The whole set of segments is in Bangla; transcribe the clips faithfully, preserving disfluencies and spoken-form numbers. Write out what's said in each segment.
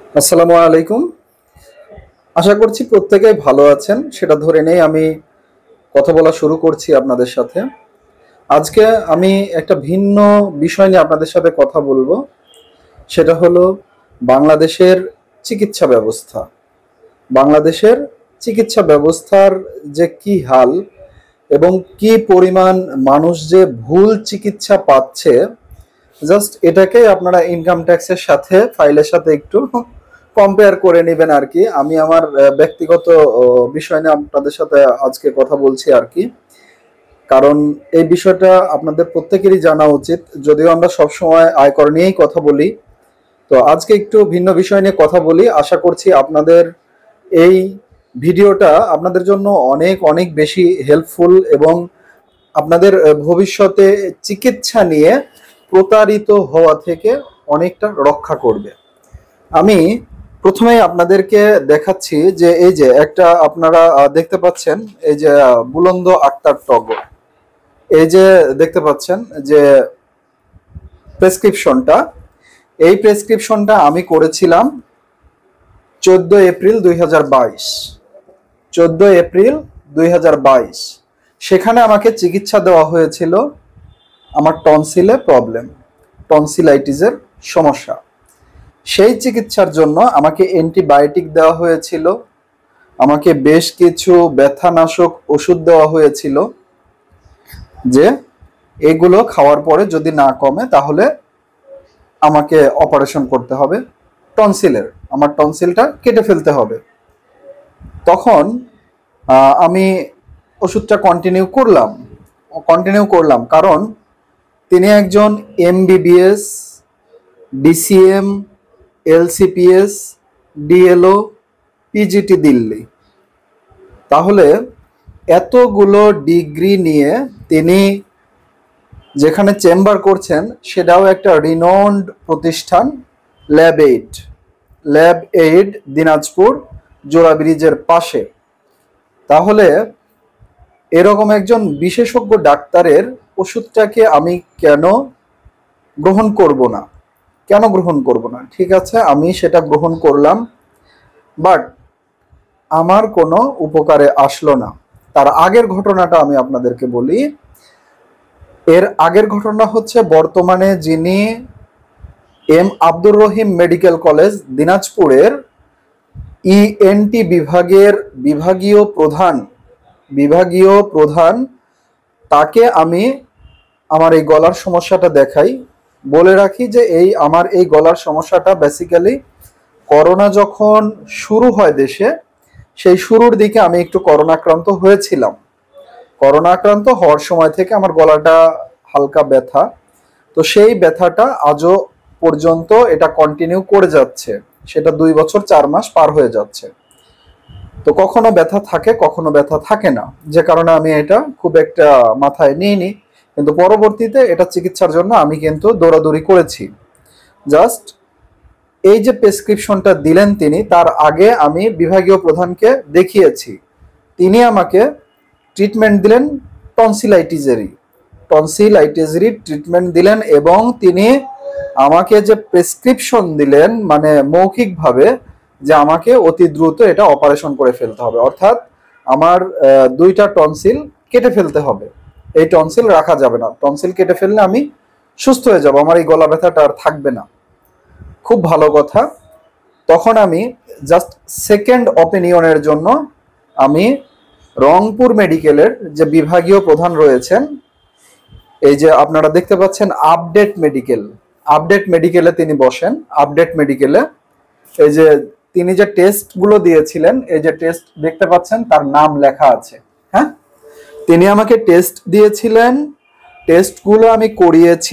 আসসালামু আলাইকুম। আশা করছি প্রত্যেকেই ভালো আছেন, সেটা ধরে নেই আমি কথা বলা শুরু করছি আপনাদের সাথে। আজকে আমি একটা ভিন্ন বিষয় নিয়ে আপনাদের সাথে কথা বলবো। সেটা হলো বাংলাদেশের চিকিৎসা ব্যবস্থা। বাংলাদেশের চিকিৎসা ব্যবস্থার যে কি হাল এবং কি পরিমাণ মানুষ যে ভুল চিকিৎসা পাচ্ছে, জাস্ট এটাকে আপনারা ইনকাম ট্যাক্সের সাথে ফাইলের সাথে একটু কম্পেয়ার করে নেবেন আর কি। আমি আমার আহ, ব্যক্তিগত আহ, বিষয় নিয়ে আপনাদের সাথে আজকে কথা বলছি আর কি। কারণ এই বিষয়টা আপনাদের প্রত্যেকেরই জানা উচিত, যদিও আমরা সবসময় আয়কর নিয়েই কথা বলি। তো আজকে একটু ভিন্ন বিষয় নিয়ে কথা বলি। আশা করছি আপনাদের এই ভিডিওটা আপনাদের জন্য অনেক অনেক বেশি হেল্পফুল এবং আপনাদের আহ, ভবিষ্যতে চিকিৎসা নিয়ে প্রতারিত হওয়া থেকে অনেকটা রক্ষা করবে। আমি প্রথমেই আপনাদেরকে দেখাচ্ছি যে এই যে একটা আপনারা আহ, দেখতে পাচ্ছেন, এই যে আহ, বুলন্দ আক্তার টগর, এই যে দেখতে পাচ্ছেন যে প্রেসক্রিপশনটা, এই প্রেসক্রিপশনটা আমি করেছিলাম চোদ্দ এপ্রিল দুই হাজার বাইশ। চোদ্দ এপ্রিল দুই হাজার বাইশ সেখানে আমাকে চিকিৎসা দেওয়া হয়েছিল আমার টনসিলে প্রবলেম, টনসিলাইটিসের সমস্যা। সেই চিকিৎসার জন্য আমাকে অ্যান্টিবায়োটিক দেওয়া হয়েছিল, আমাকে বেশ কিছু ব্যথানাশক ওষুধ দেওয়া হয়েছিল, যে এগুলো খাওয়ার পরে যদি না কমে তাহলে আমাকে অপারেশন করতে হবে টনসিলের, আমার টনসিলটা কেটে ফেলতে হবে। তখন আহ, আমি ওষুধটা কন্টিনিউ করলাম কন্টিনিউ করলাম কারণ তিনি একজন MBBS, DCM, LCPS, DLO, PGT Delhi. তাহলে এতগুলো ডিগ্রি নিয়ে তিনি যেখানে চেম্বার করছেন সেটাও একটা রিনোন্ড প্রতিষ্ঠান, Labaid Labaid Dinajpur জোড়া ব্রিজের পাশে। তাহলে এরকম একজন বিশেষজ্ঞ ডাক্তারের ওষুধটাকে আমি কেন গ্রহণ করব না কেন গ্রহণ করব না ঠিক আছে, আমি সেটা গ্রহণ করলাম, বাট আমার কোনো উপকারে আসলো না। তার আগের ঘটনাটা আমি আপনাদেরকে বলি। এর আগের ঘটনা হচ্ছে, বর্তমানে যিনি M Abdur Rahim medical college দিনাজপুরের ইএনটি বিভাগের বিভাগীয় প্রধান বিভাগীয় প্রধান তাকে আমি আমার এই গলার সমস্যাটা দেখাই। বলে রাখি যে এই আমার এই গলার সমস্যাটা বেসিক্যালি করোনা যখন শুরু হয় দেশে, সেই শুরুর দিকে আমি একটু করোনা আক্রান্ত হয়েছিলাম। করোনা আক্রান্ত হওয়ার সময় থেকে আমার গলাটা হালকা ব্যথা, তো সেই ব্যথাটা আজও পর্যন্ত এটা কন্টিনিউ করে যাচ্ছে, সেটা দুই বছর চার মাস পার হয়ে যাচ্ছে। তো কখনো ব্যথা থাকে, কখনো ব্যথা থাকে না, যে কারণে আমি এটা খুব একটা মাথায় নিইনি। কিন্তু পরবর্তীতে এটা চিকিৎসার জন্য আমি কিন্তু দৌড়াদৌড়ি করেছি। জাস্ট এই যে প্রেসক্রিপশনটা দিলেন তিনি, তার আগে আমি বিভাগীয় প্রধানকে দেখিয়েছি। তিনি আমাকে ট্রিটমেন্ট দিলেন টনসিলাইটিসেরই টনসিলাইটিসেরই ট্রিটমেন্ট দিলেন, এবং তিনি আমাকে যে প্রেসক্রিপশন দিলেন, মানে মৌখিকভাবে, যে আমাকে অতি দ্রুত এটা অপারেশন করে ফেলতে হবে, অর্থাৎ আমার দুইটা টনসিল কেটে ফেলতে হবে। এই টনসিল রাখা যাবে না, টনসিল কেটে ফেললে আমি সুস্থ হয়ে যাব, আমার এই গলা ব্যথাটা আর থাকবে না। খুব ভালো কথা। তখন আমি জাস্ট সেকেন্ড অপিনিয়নের জন্য আমি রংপুর মেডিকেলের যে বিভাগীয় প্রধান রয়েছেন, এই যে আপনারা দেখতে পাচ্ছেন আপডেট মেডিকেল, আপডেট মেডিকেলে তিনি বসেন। আপডেট মেডিকেলে এই যে তিনি যে টেস্টগুলো দিয়েছিলেন, এই যে টেস্ট দেখতে পাচ্ছেন, তার নাম লেখা আছে। হ্যাঁ, তিনি আমাকে টেস্ট দিয়েছিলেন, টেস্টগুলো আমি করিয়েছি।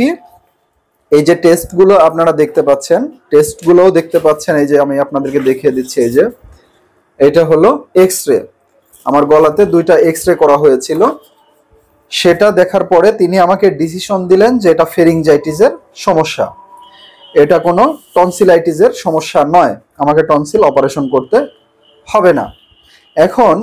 এই যে টেস্টগুলো আপনারা দেখতে পাচ্ছেন, টেস্টগুলোও দেখতে পাচ্ছেন, এই যে আমি আপনাদেরকে দেখিয়ে দিচ্ছি। এই যে এটা হলো এক্স রে, আমার গলাতে দুইটা এক্স রে করা হয়েছিল। সেটা দেখার পরে তিনি আমাকে ডিসিশন দিলেন যে এটা ফেরিনজাইটিসের সমস্যা, এটা কোনো টনসিলাইটিসের সমস্যা নয়, আমাকে টনসিল অপারেশন করতে হবে না। এখন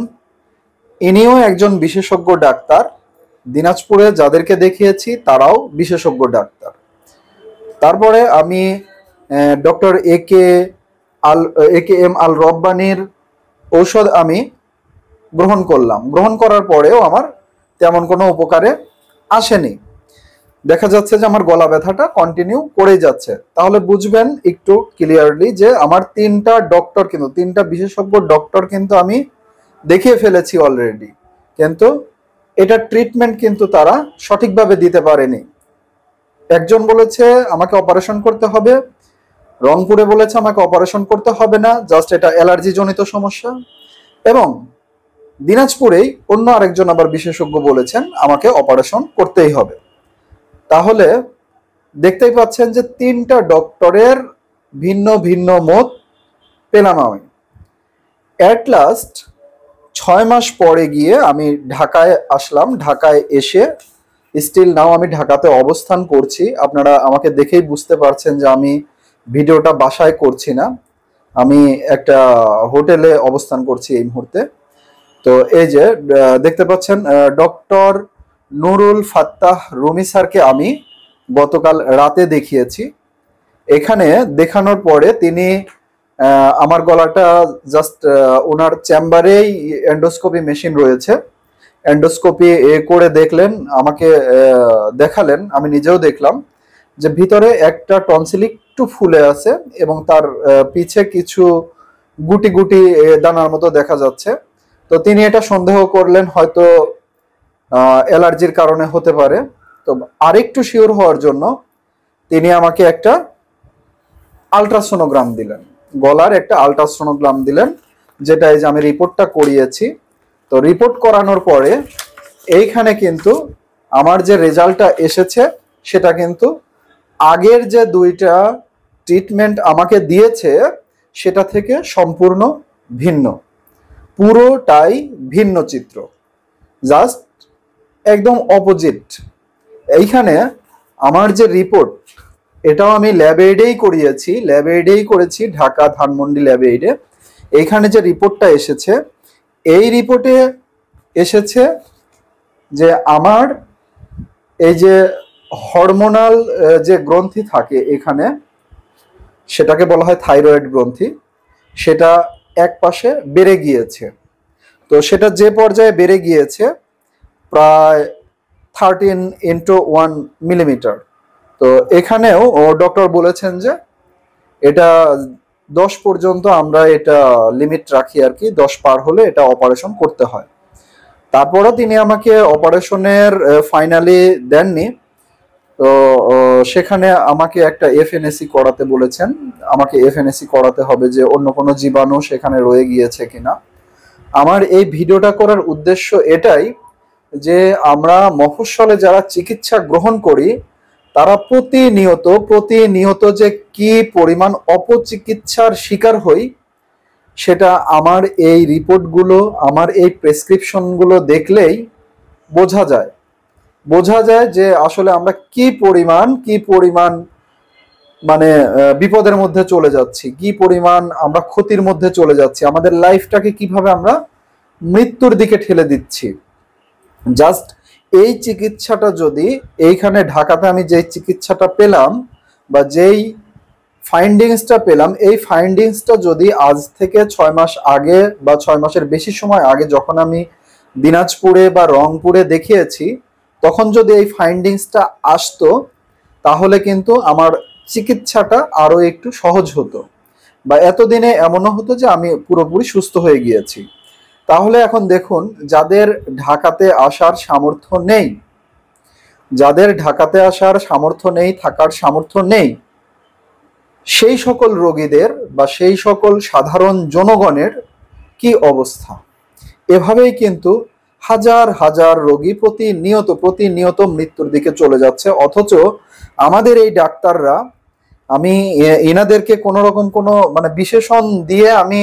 ইনিও একজন বিশেষজ্ঞ ডাক্তার, দিনাজপুরে যাদেরকে দেখিয়েছি তারাও বিশেষজ্ঞ ডাক্তার। তারপরে আমি doctor A K Al A K M আল রব্বানির ঔষধ আমি গ্রহণ করলাম, গ্রহণ করার পরেও আমার তেমন কোনো উপকারে আসেনি। দেখা যাচ্ছে যে আমার গলা ব্যথাটা কন্টিনিউ করেই যাচ্ছে। তাহলে বুঝবেন একটু ক্লিয়ারলি যে আমার তিনটা ডক্টর কিন্তু তিনটা বিশেষজ্ঞ ডক্টর কিন্তু আমি দেখিয়ে ফেলেছি অলরেডি, কিন্তু এটা ট্রিটমেন্ট কিন্তু তারা সঠিকভাবে দিতে পারেনি। একজন বলেছে আমাকে অপারেশন করতে হবে, রংপুরে বলেছে আমাকে অপারেশন করতে হবে না, জাস্ট এটা অ্যালার্জি জনিত সমস্যা, এবং দিনাজপুরেই অন্য আরেকজন আবার বিশেষজ্ঞ বলেছেন আমাকে অপারেশন করতেই হবে। তাহলে দেখতেই পাচ্ছেন যে তিনটা ডক্টরের ভিন্ন ভিন্ন মত পেলাম আমি। অ্যাট লাস্ট ছয় মাস পরে গিয়ে আমি ঢাকায় আসলাম। ঢাকায় এসে স্টিল নাও আমি ঢাকাতে অবস্থান করছি। আপনারা আমাকে দেখেই বুঝতে পারছেন যে আমি ভিডিওটা বাসায় করছি না, আমি একটা হোটেলে অবস্থান করছি এই মুহূর্তে। তো এই যে দেখতে পাচ্ছেন ডক্টর নুরুল ফাত্তাহ রুমি স্যারকে আমি গতকাল রাতে দেখিয়েছি। এখানে দেখানোর পরে তিনি আমার গলাটা জাস্ট ওনার চেম্বারেই এন্ডোস্কোপি মেশিন রয়েছে, এন্ডোস্কোপি করে দেখলেন, আমাকে দেখালেন, আমি নিজেও দেখলাম যে ভিতরে একটা টনসিল একটু ফুলে আছে এবং তার পিছে কিছু গুটি গুটি দানার মতো দেখা যাচ্ছে। তো তিনি এটা সন্দেহ করলেন হয়তো অ্যালার্জির কারণে হতে পারে। তো আরেকটু শিওর হওয়ার জন্য তিনি আমাকে একটা আলট্রাসোনোগ্রাম দিলেন, গলার একটা আলট্রাসোনোগ্রাম দিলেন, যেটা এই যে আমি রিপোর্টটা করিয়েছি। তো রিপোর্ট করানোর পরে এইখানে কিন্তু আমার যে রেজাল্টটা এসেছে সেটা কিন্তু আগের যে দুইটা ট্রিটমেন্ট আমাকে দিয়েছে সেটা থেকে সম্পূর্ণ ভিন্ন, পুরোটাই ভিন্ন চিত্র, জাস্ট একদম অপোজিট। এইখানে আমার যে রিপোর্ট এটাও আমি ল্যাব এইডেই করিয়েছি, ল্যাব এইডেই করেছি, ঢাকা ধানমন্ডি ল্যাব এইডে। এইখানে যে রিপোর্টটা এসেছে, এই রিপোর্টে এসেছে যে আমার এই যে হরমোনাল যে গ্রন্থি থাকে এখানে, সেটাকে বলা হয় থাইরয়েড গ্রন্থি, সেটা এক পাশে বেড়ে গিয়েছে। তো সেটা যে পর্যায়ে বেড়ে গিয়েছে প্রায় থার্টিন ইন্টু ওয়ান মিলিমিটার। তো এখানেও ডক্টর বলেছেন যে এটা দশ পর্যন্ত আমরা এটা লিমিট রাখি আর কি, দশ পার হলে এটা অপারেশন করতে হয়। তারপরও তিনি আমাকে অপারেশনের ফাইনালি দেননি। তো সেখানে আমাকে একটা এফএনএসি করাতে বলেছেন, আমাকে এফএনএসি করাতে হবে যে অন্য কোনো জীবাণু সেখানে রয়ে গিয়েছে কিনা। আমার এই ভিডিওটা করার উদ্দেশ্য এটাই যে আমরা মফস্বলে যারা চিকিৎসা গ্রহণ করি তারা প্রতিনিয়ত প্রতিনিয়ত যে কি পরিমাণ অপচিকিৎসার শিকার হই সেটা আমার এই রিপোর্টগুলো, আমার এই প্রেসক্রিপশনগুলো দেখলেই বোঝা যায়। বোঝা যায় যে আসলে আমরা কি পরিমাণ কি পরিমাণ মানে বিপদের মধ্যে চলে যাচ্ছি, কি পরিমাণ আমরা ক্ষতির মধ্যে চলে যাচ্ছি, আমাদের লাইফটাকে কিভাবে আমরা মৃত্যুর দিকে ঠেলে দিচ্ছি। জাস্ট এই চিকিৎসাটা যদি এইখানে ঢাকাতে আমি যেই চিকিৎসাটা পেলাম বা যেই ফাইন্ডিংসটা পেলাম, এই ফাইন্ডিংসটা যদি আজ থেকে ছয় মাস আগে বা ছয় মাসের বেশি সময় আগে যখন আমি দিনাজপুরে বা রংপুরে দেখিয়েছি তখন যদি এই ফাইন্ডিংসটা আসতো তাহলে কিন্তু আমার চিকিৎসাটা আরো একটু সহজ হতো, বা এতদিনে এমনও হতো যে আমি পুরোপুরি সুস্থ হয়ে গিয়েছি। তাহলে এখন দেখুন, যাদের ঢাকাতে আসার সামর্থ্য নেই, যাদের ঢাকাতে আসার সামর্থ্য নেই, থাকার সামর্থ্য নেই, সেই সকল রোগীদের বা সেই সকল সাধারণ জনগণের কি অবস্থা। এভাবেই কিন্তু হাজার হাজার রোগী প্রতিনিয়ত প্রতিনিয়ত মৃত্যুর দিকে চলে যাচ্ছে। অথচ আমাদের এই ডাক্তাররা, আমি এনাদেরকে কোনো রকম কোনো মানে বিশেষণ দিয়ে আমি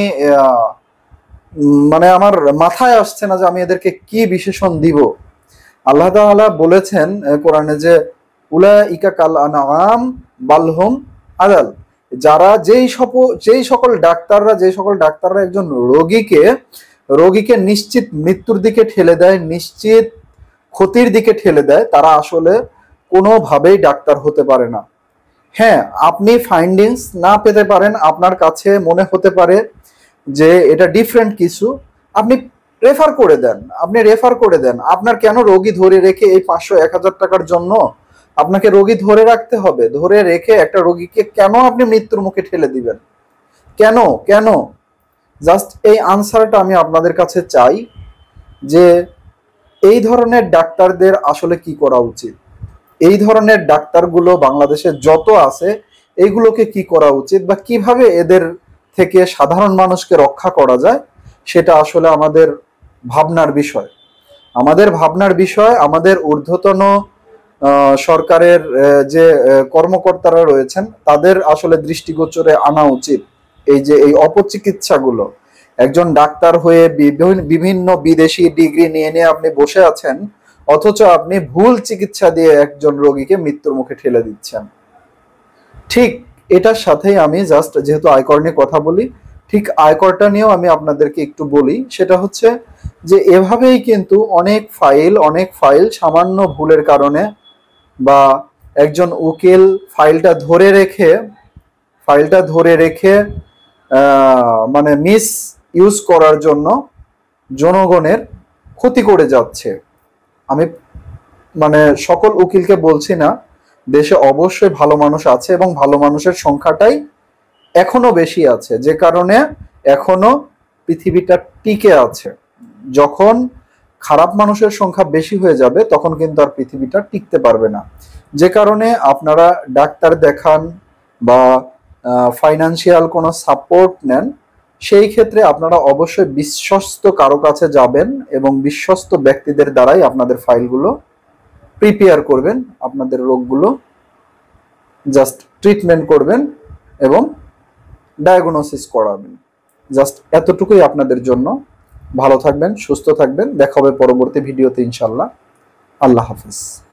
মানে আমার মাথায় আসছে না যে আমি এদেরকে কি বিশেষণ দিব। আল্লাহ তাআলা বলেছেন কোরআনে যে উলাইকা কাল আনআম বালহুম আদাল, যারা যেই সব যেই সকল ডাক্তাররা যেই সকল ডাক্তাররা একজন রোগীকে রোগীকে নিশ্চিত মৃত্যুর দিকে ঠেলে দেয়, নিশ্চিত ক্ষতির দিকে ঠেলে দেয়, তারা আসলে কোনোভাবেই ডাক্তার হতে পারে না। হ্যাঁ, আপনি ফাইন্ডিংস না পেতে পারেন, আপনার কাছে মনে হতে পারে যে এটা ডিফারেন্ট কিছু, আপনি রেফার করে দেন, আপনি রেফার করে দেন। আপনার কেন রোগী ধরে রেখে এই পাঁচশো এক হাজার টাকার জন্য আপনাকে রোগী ধরে রাখতে হবে? ধরে রেখে একটা রোগীকে কেন আপনি মৃত্যুর মুখে ঠেলে দিবেন? কেন কেন জাস্ট এই আনসারটা আমি আপনাদের কাছে চাই যে এই ধরনের ডাক্তারদের আসলে কি করা উচিত, এই ধরনের ডাক্তারগুলো বাংলাদেশে যত আছে এইগুলোকে কি করা উচিত, বা কিভাবে এদের থেকে সাধারণ মানুষকে রক্ষা করা যায়, সেটা আসলে আমাদের ভাবনার বিষয়। আমাদের ভাবনার বিষয়, আমাদের ঊর্ধ্বতন সরকারের যে কর্মকর্তারা রয়েছেন তাদের আসলে দৃষ্টিগোচরে আনা উচিত এই যে এই অপচিকিৎসাগুলো। একজন ডাক্তার হয়ে বিভিন্ন বিদেশি ডিগ্রি নিয়ে নিয়ে আপনি বসে আছেন, অথচ আপনি ভুল চিকিৎসা দিয়ে একজন রোগীকে মৃত্যুর মুখে ঠেলে দিচ্ছেন। ঠিক এটার সাথেই আমি জাস্ট যেহেতু আয়কর নিয়ে কথা বলি, ঠিক আয়করটা নিয়েও আমি আপনাদেরকে একটু বলি। সেটা হচ্ছে যে এভাবেই কিন্তু অনেক ফাইল অনেক ফাইল সামান্য ভুলের কারণে বা একজন উকিল ফাইলটা ধরে রেখে ফাইলটা ধরে রেখে মানে মিস ইউজ করার জন্য জনগণের ক্ষতি করে যাচ্ছে। আমি মানে সকল উকিলকে বলছি না, দেশে অবশ্যই ভালো মানুষ আছে এবং ভালো মানুষের সংখ্যাটাই এখনো বেশি আছে, যে কারণে এখনো পৃথিবীটা টিকে আছে। যখন খারাপ মানুষের সংখ্যা বেশি হয়ে যাবে তখন কিন্তু আর পৃথিবীটা টিকতে পারবে না। যে কারণে আপনারা ডাক্তার দেখান বা ফাইনান্সিয়াল কোনো সাপোর্ট নেন, সেই ক্ষেত্রে আপনারা অবশ্যই বিশ্বস্ত কারো কাছে যাবেন এবং বিশ্বস্ত ব্যক্তিদের দ্বারাই আপনাদের ফাইলগুলো প্রিপেয়ার করবেন, আপনাদের রোগগুলো জাস্ট ট্রিটমেন্ট করবেন এবং ডায়াগনোসিস করাবেন। জাস্ট এতটুকুই আপনাদের জন্য। ভালো থাকবেন, সুস্থ থাকবেন, দেখা হবে পরবর্তী ভিডিওতে ইনশাল্লাহ। আল্লাহ হাফিজ।